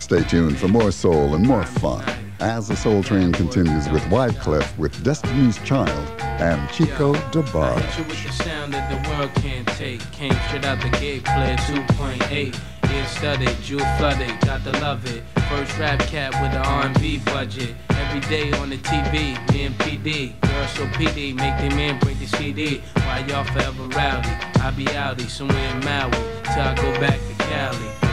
Stay tuned for more soul and more fun as the Soul Train continues with Wyclef with Destiny's Child and Chico DeBarge. Hit you with the sound that the world can't take. Came straight out the gate, played 2.8. Ear studded, jewel flooded, got to love it. First rap cat with the R&B budget. Every day on the TV, me and PD. Girls so PD, make them man break the CD. Why y'all forever rowdy? I be outie somewhere in Maui till I go back to Cali.